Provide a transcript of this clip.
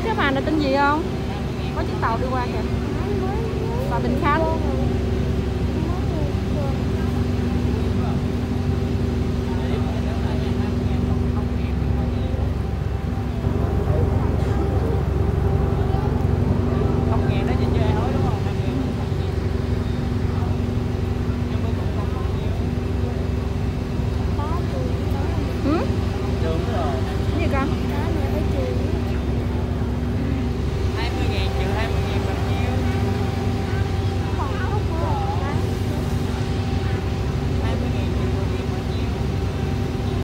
cái phà này tên gì không? Có chiếc tàu đi qua kìa. Phà Bình Khánh.